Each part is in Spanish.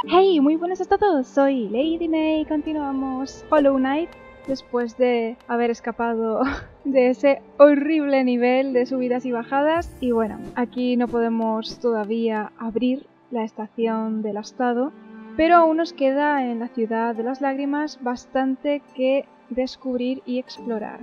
Hey, muy buenas a todos, soy Lady May, continuamos Hollow Knight después de haber escapado de ese horrible nivel de subidas y bajadas. Y bueno, aquí no podemos todavía abrir la estación del astado, pero aún nos queda en la ciudad de las lágrimas bastante que descubrir y explorar.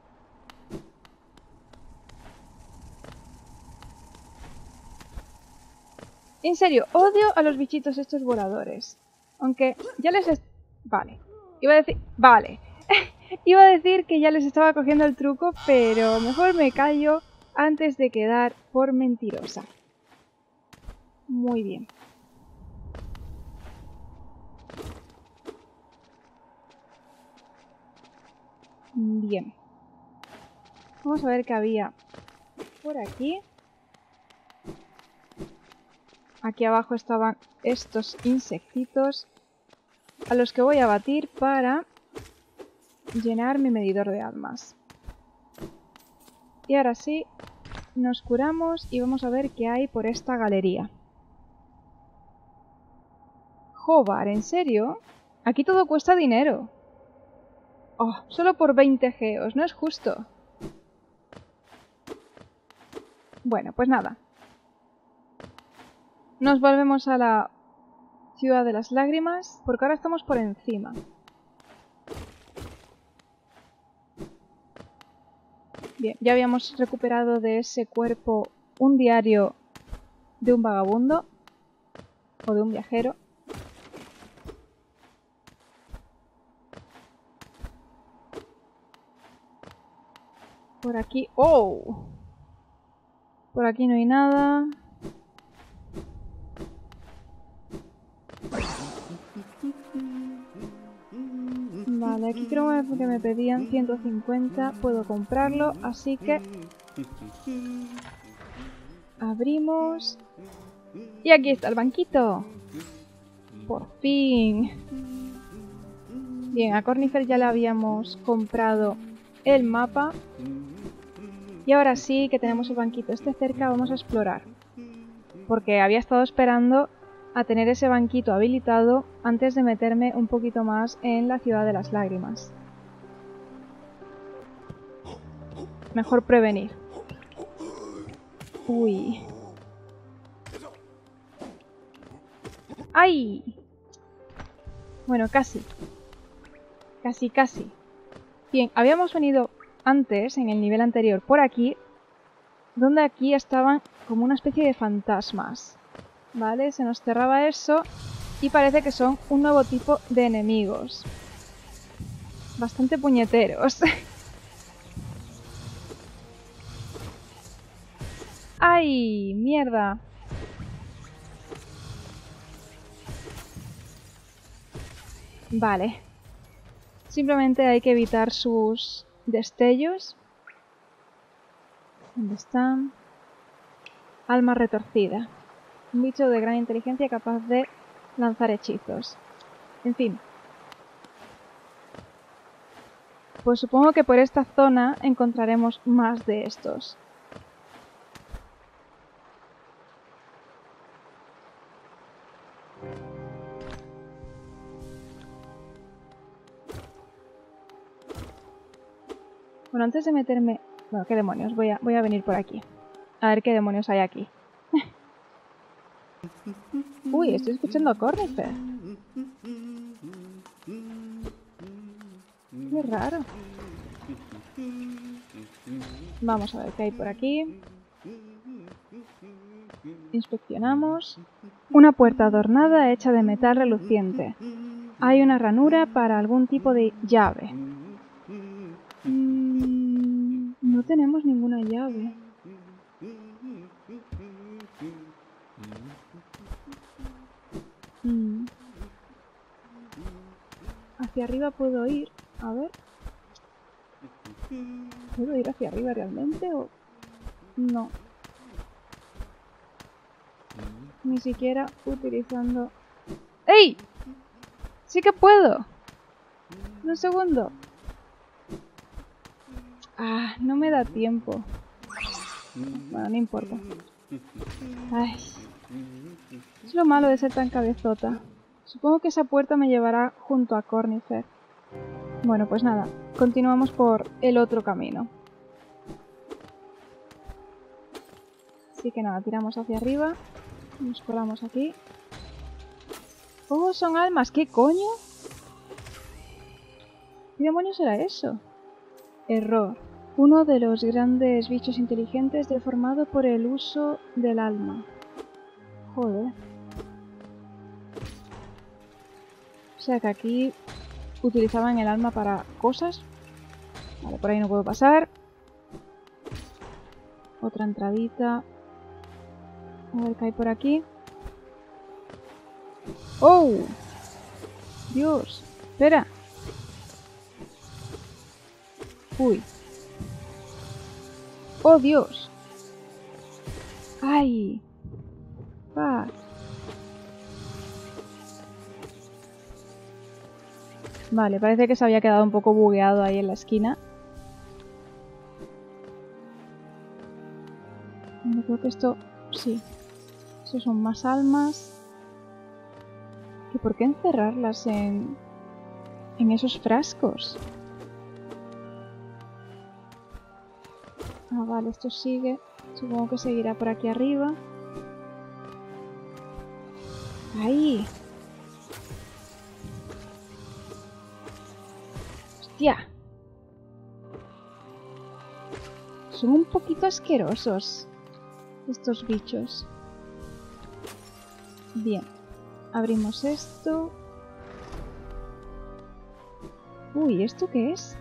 En serio, odio a los bichitos estos voladores. Aunque ya les... Vale. Iba a decir... Vale. Iba a decir que ya les estaba cogiendo el truco, pero mejor me callo antes de quedar por mentirosa. Muy bien. Bien. Vamos a ver qué había por aquí. Aquí abajo estaban estos insectitos a los que voy a batir para llenar mi medidor de almas. Y ahora sí, nos curamos y vamos a ver qué hay por esta galería. Jobar, ¿en serio? Aquí todo cuesta dinero. Oh, solo por 20 geos, no es justo. Bueno, pues nada. Nos volvemos a la ciudad de las lágrimas, porque ahora estamos por encima. Bien, ya habíamos recuperado de ese cuerpo un diario de un vagabundo o de un viajero. Por aquí... ¡Oh! Por aquí no hay nada. Vale, aquí creo que me pedían 150. Puedo comprarlo, así que... abrimos. Y aquí está el banquito. Por fin. Bien, a Cornifer ya le habíamos comprado el mapa. Y ahora sí que tenemos el banquito este cerca, vamos a explorar. Porque había estado esperando a tener ese banquito habilitado antes de meterme un poquito más en la ciudad de las lágrimas. Mejor prevenir. Uy. ¡Ay! Bueno, casi. Casi. Bien, habíamos venido antes, en el nivel anterior, por aquí, donde aquí estaban como una especie de fantasmas. ¿Vale? Se nos cerraba eso y parece que son un nuevo tipo de enemigos. Bastante puñeteros. ¡Ay! ¡Mierda! Vale. Simplemente hay que evitar sus destellos. ¿Dónde están? Alma retorcida. Un bicho de gran inteligencia capaz de lanzar hechizos. En fin. Pues supongo que por esta zona encontraremos más de estos. Bueno, antes de meterme... Bueno, ¿qué demonios? Voy a venir por aquí. A ver qué demonios hay aquí. Uy, estoy escuchando a Cornifer. Qué raro. Vamos a ver qué hay por aquí. Inspeccionamos. Una puerta adornada hecha de metal reluciente. Hay una ranura para algún tipo de llave. No tenemos ninguna llave. Hacia arriba puedo ir. A ver. ¿Puedo ir hacia arriba realmente o...? No. Ni siquiera utilizando... ¡Ey! ¡Sí que puedo! Un segundo. Ah, no me da tiempo. Bueno, no importa. Ay. Es lo malo de ser tan cabezota. Supongo que esa puerta me llevará junto a Cornifer. Bueno, pues nada, continuamos por el otro camino. Así que nada, tiramos hacia arriba. Nos colamos aquí. ¡Oh, son almas! ¿Qué coño? ¿Qué demonios era eso? Error. Uno de los grandes bichos inteligentes deformado por el uso del alma. Joder. O sea que aquí utilizaban el alma para cosas. Vale, por ahí no puedo pasar. Otra entradita. A ver qué hay por aquí. ¡Oh! Dios. Espera. Uy. ¡Oh, Dios! ¡Ay! ¡Fuck! Vale, parece que se había quedado un poco bugueado ahí en la esquina. Yo creo que esto... sí. Estos son más almas. ¿Y por qué encerrarlas en esos frascos? Ah, vale, esto sigue. Supongo que seguirá por aquí arriba. ¡Ahí! ¡Hostia! Son un poquito asquerosos estos bichos. Bien. Abrimos esto. Uy, ¿esto qué es?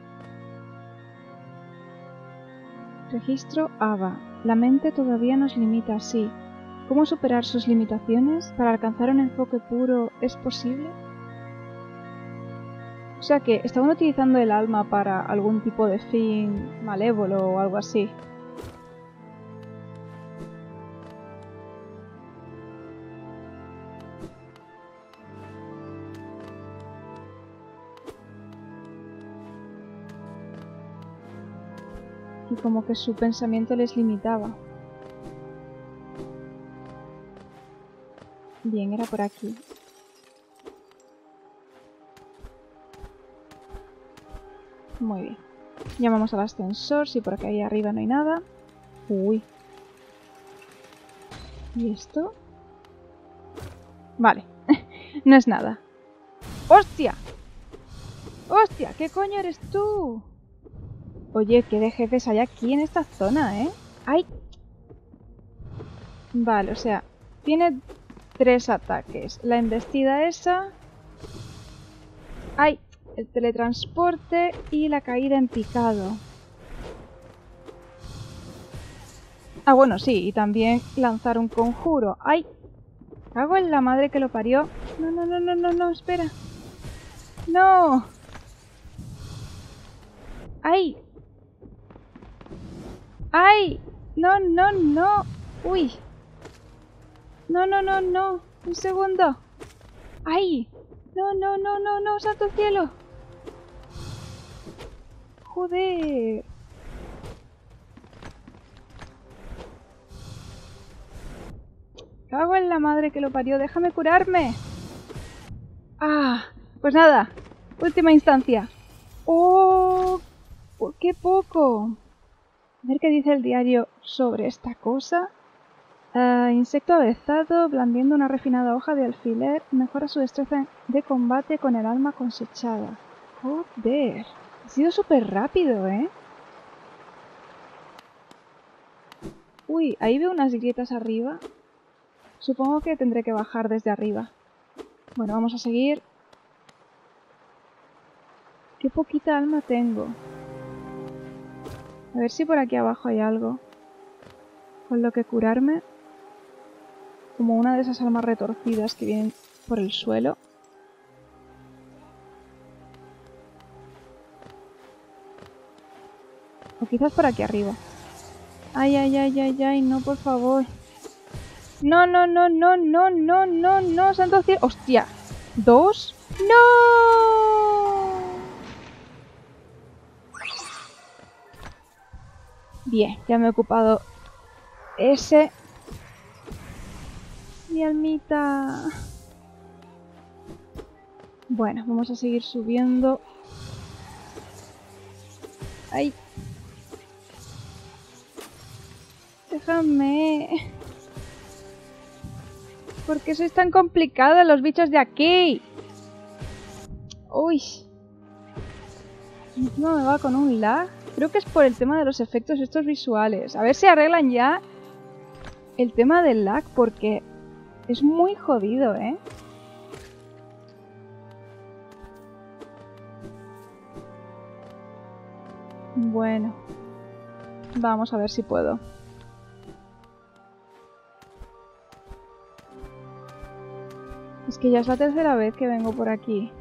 Registro ABA. La mente todavía nos limita así. ¿Cómo superar sus limitaciones? ¿Para alcanzar un enfoque puro es posible? O sea que estaban utilizando el alma para algún tipo de fin malévolo o algo así. Y como que su pensamiento les limitaba. Bien, era por aquí. Muy bien. Llamamos al ascensor, si por aquí ahí arriba no hay nada. Uy. ¿Y esto? Vale. No es nada. ¡Hostia! ¡Hostia! ¿Qué coño eres tú? Oye, ¿qué de jefes hay aquí en esta zona, eh? ¡Ay! Vale, o sea, tiene 3 ataques. La embestida esa... ¡Ay! El teletransporte y la caída en picado. Ah, bueno, sí, y también lanzar un conjuro. ¡Ay! Cago en la madre que lo parió. No, no, no, no, no, no, espera. ¡No! ¡Ay! ¡Ay! ¡No, no, no! ¡Uy! ¡No, no, no, no! ¡Un segundo! ¡Ay! ¡No, no, no, no, no! ¡Santo cielo! ¡Joder! Cago en la madre que lo parió. ¡Déjame curarme! ¡Ah! Pues nada. Última instancia. ¡Oh! ¡Qué poco! A ver qué dice el diario sobre esta cosa. Insecto avezado, blandiendo una refinada hoja de alfiler, mejora su destreza de combate con el alma cosechada. Joder. Ha sido súper rápido, ¿eh? Uy, ahí veo unas grietas arriba. Supongo que tendré que bajar desde arriba. Bueno, vamos a seguir. Qué poquita alma tengo. A ver si por aquí abajo hay algo con lo que curarme. Como una de esas almas retorcidas que vienen por el suelo. O quizás por aquí arriba. Ay, ay, ay, ay, ay, no, por favor. No, no, no, no, no, no, no, no, santo cielo. ¡Hostia! ¿2? ¡No! Bien, ya me he ocupado ese. Mi almita. Bueno, vamos a seguir subiendo. ¡Ay! ¡Déjame! ¿Por qué sois tan complicados los bichos de aquí? ¡Uy! Encima me va con un lag. Creo que es por el tema de los efectos estos visuales. A ver si arreglan ya el tema del lag, porque es muy jodido, ¿eh? Bueno, vamos a ver si puedo. Es que ya es la tercera vez que vengo por aquí.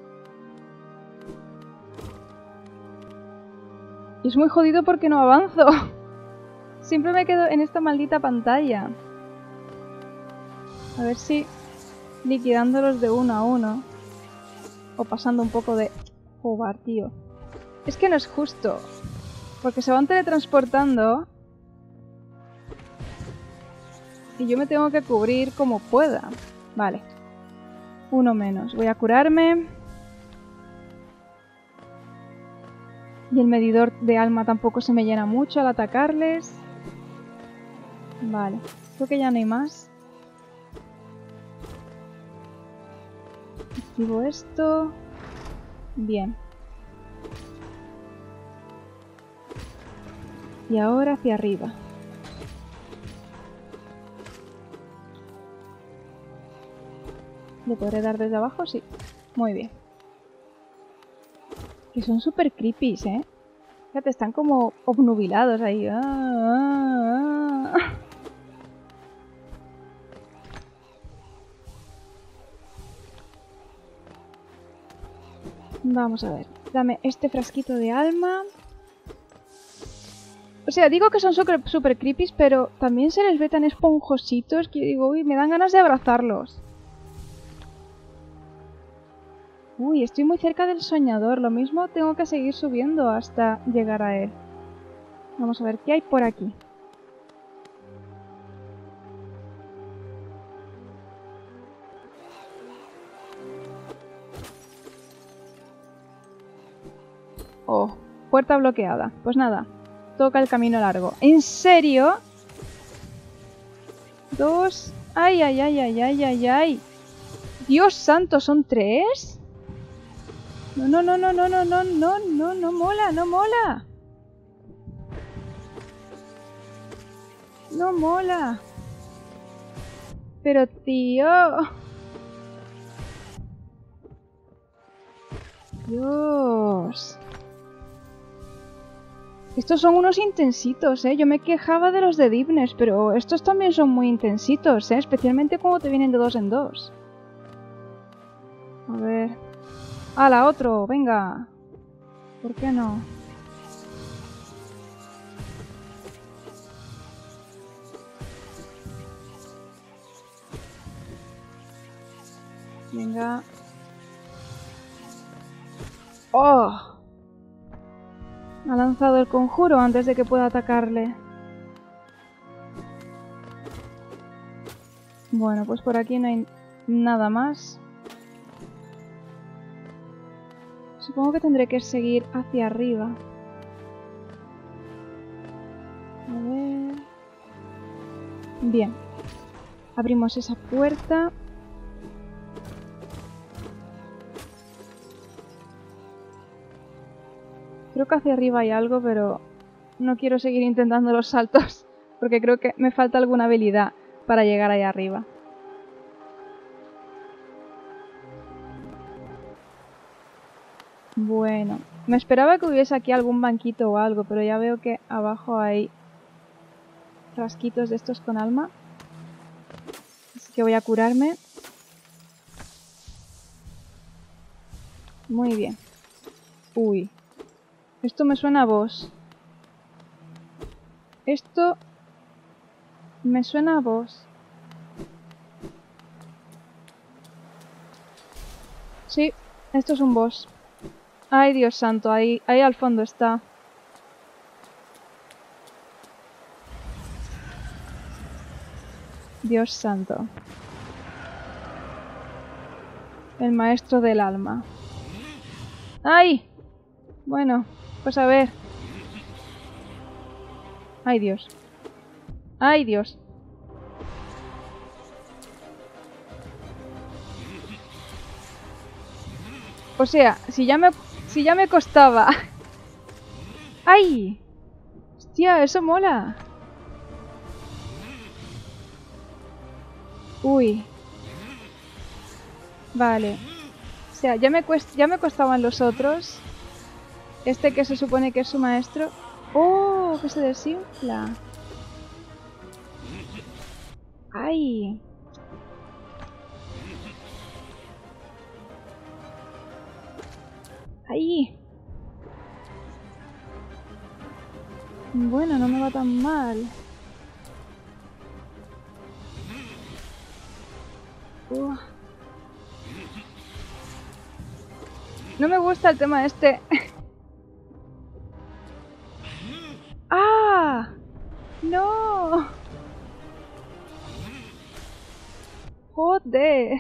Y es muy jodido porque no avanzo. Siempre me quedo en esta maldita pantalla. A ver si liquidándolos de uno a uno. O pasando un poco de... Joder, tío. Es que no es justo. Porque se van teletransportando. Y yo me tengo que cubrir como pueda. Vale. Uno menos. Voy a curarme. Y el medidor de alma tampoco se me llena mucho al atacarles. Vale. Creo que ya no hay más. Activo esto. Bien. Y ahora hacia arriba. ¿Le podré dar desde abajo? Sí. Muy bien. Que son súper creepy, ¿eh? Fíjate, están como obnubilados ahí. Vamos a ver. Dame este frasquito de alma. O sea, digo que son súper creepy, pero también se les ve tan esponjositos que digo, uy, me dan ganas de abrazarlos. Uy, estoy muy cerca del soñador. Lo mismo tengo que seguir subiendo hasta llegar a él. Vamos a ver qué hay por aquí. Oh, puerta bloqueada. Pues nada, toca el camino largo. ¿En serio? Dos... ¡Ay, ay, ay, ay, ay, ay, ay! ¡Dios santo! ¿Son tres? No, no, no, no, no, no, no, no, no, no mola, no mola. No mola. Pero tío... Dios. Estos son unos intensitos, ¿eh? Yo me quejaba de los de Deepness, pero estos también son muy intensitos, ¿eh? Especialmente cuando te vienen de dos en dos. A ver... ¡Hala, otro! ¡Venga! ¿Por qué no? Venga... ¡Oh! Ha lanzado el conjuro antes de que pueda atacarle. Bueno, pues por aquí no hay nada más. Supongo que tendré que seguir hacia arriba. A ver... Bien. Abrimos esa puerta. Creo que hacia arriba hay algo, pero no quiero seguir intentando los saltos, porque creo que me falta alguna habilidad para llegar ahí arriba. Bueno, me esperaba que hubiese aquí algún banquito o algo, pero ya veo que abajo hay frasquitos de estos con alma. Así que voy a curarme. Muy bien. Uy. Esto me suena a boss. Esto me suena a boss. Sí, esto es un boss. Ay, Dios santo, ahí al fondo está. Dios santo. El maestro del alma. ¡Ay! Bueno, pues a ver. ¡Ay, Dios! ¡Ay, Dios! O sea, si ya me costaba... ¡Ay! ¡Hostia, eso mola! Uy. Vale. O sea, ya me costaban los otros. Este que se supone que es su maestro. ¡Oh! Que se desinfla. ¡Ay! ¡Ay! Bueno, no me va tan mal. No me gusta el tema este. ¡Ah! ¡No! ¡Joder!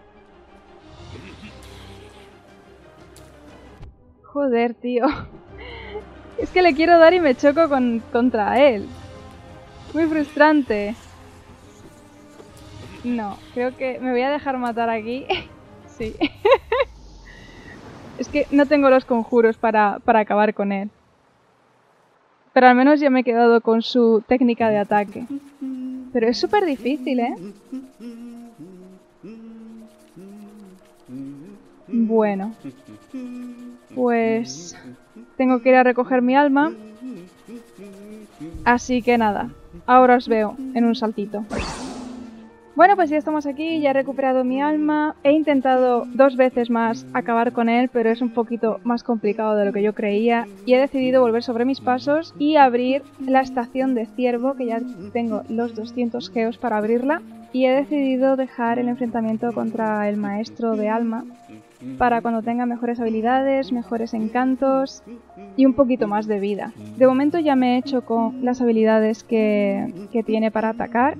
Joder, tío. Es que le quiero dar y me choco contra él. Muy frustrante. No, creo que me voy a dejar matar aquí. Sí. Es que no tengo los conjuros para acabar con él. Pero al menos ya me he quedado con su técnica de ataque. Pero es súper difícil, ¿eh? Bueno. Pues... tengo que ir a recoger mi alma. Así que nada. Ahora os veo en un saltito. Bueno, pues ya estamos aquí, ya he recuperado mi alma. He intentado 2 veces más acabar con él, pero es un poquito más complicado de lo que yo creía. Y he decidido volver sobre mis pasos y abrir la estación de ciervo, que ya tengo los 200 geos para abrirla. Y he decidido dejar el enfrentamiento contra el maestro de alma para cuando tenga mejores habilidades, mejores encantos y un poquito más de vida. De momento ya me he hecho con las habilidades que tiene para atacar.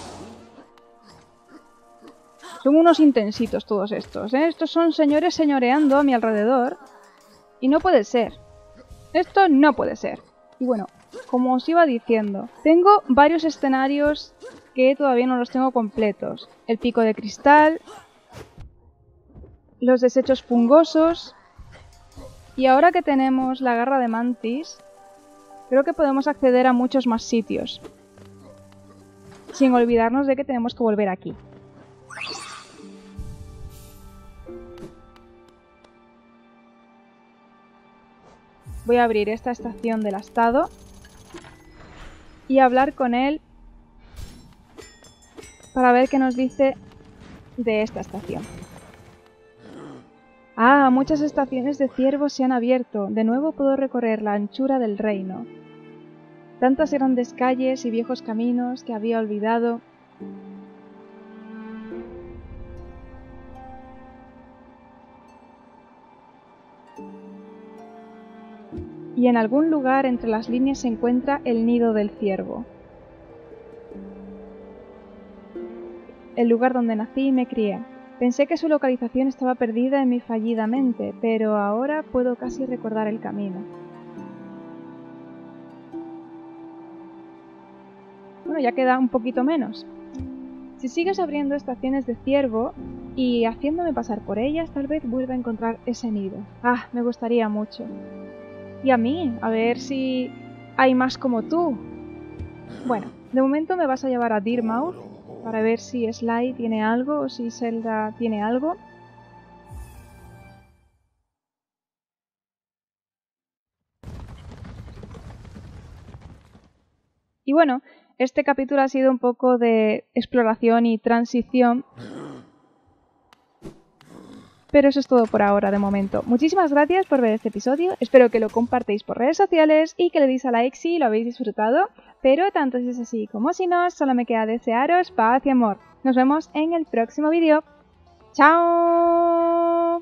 Son unos intensitos todos estos, ¿eh? Estos son señores señoreando a mi alrededor. Y no puede ser. Esto no puede ser. Y bueno, como os iba diciendo, tengo varios escenarios que todavía no los tengo completos. El pico de cristal, los desechos fungosos, y ahora que tenemos la garra de mantis, creo que podemos acceder a muchos más sitios. Sin olvidarnos de que tenemos que volver aquí. Voy a abrir esta estación del astado y hablar con él para ver qué nos dice de esta estación. Ah, muchas estaciones de ciervos se han abierto. De nuevo puedo recorrer la anchura del reino. Tantas grandes calles y viejos caminos que había olvidado. Y en algún lugar entre las líneas se encuentra el nido del ciervo. El lugar donde nací y me crié. Pensé que su localización estaba perdida en mi fallida mente, pero ahora puedo casi recordar el camino. Bueno, ya queda un poquito menos. Si sigues abriendo estaciones de ciervo y haciéndome pasar por ellas, tal vez vuelva a encontrar ese nido. Ah, me gustaría mucho. Y a mí, a ver si hay más como tú. Bueno, de momento me vas a llevar a Dirmouth para ver si Sly tiene algo o si Zelda tiene algo. Y bueno, este capítulo ha sido un poco de exploración y transición. Pero eso es todo por ahora, de momento. Muchísimas gracias por ver este episodio, espero que lo compartáis por redes sociales y que le deis a like si lo habéis disfrutado, pero tanto si es así como si no, solo me queda desearos paz y amor. Nos vemos en el próximo vídeo. ¡Chao!